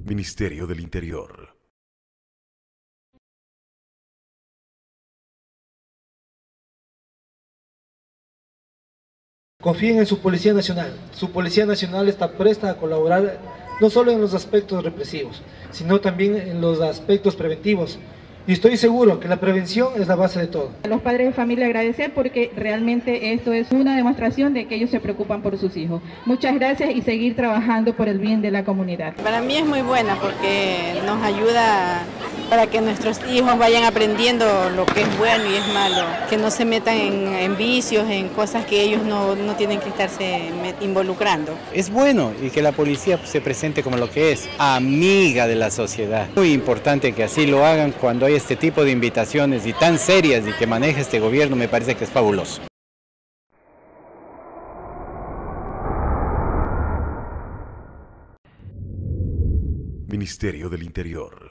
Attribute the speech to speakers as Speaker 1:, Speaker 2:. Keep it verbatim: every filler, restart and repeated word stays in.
Speaker 1: Ministerio del Interior.
Speaker 2: Confíen en su Policía Nacional. Su Policía Nacional está presta a colaborar no solo en los aspectos represivos, sino también en los aspectos preventivos. Y estoy seguro que la prevención es la base de todo.
Speaker 3: A los padres de familia agradecer porque realmente esto es una demostración de que ellos se preocupan por sus hijos. Muchas gracias y seguir trabajando por el bien de la comunidad.
Speaker 4: Para mí es muy buena porque nos ayuda para que nuestros hijos vayan aprendiendo lo que es bueno y es malo, que no se metan en, en vicios, en cosas que ellos no, no tienen que estarse involucrando.
Speaker 5: Es bueno y que la policía se presente como lo que es, amiga de la sociedad. Muy importante que así lo hagan cuando hay este tipo de invitaciones y tan serias y que maneja este gobierno, me parece que es fabuloso.
Speaker 1: Ministerio del Interior.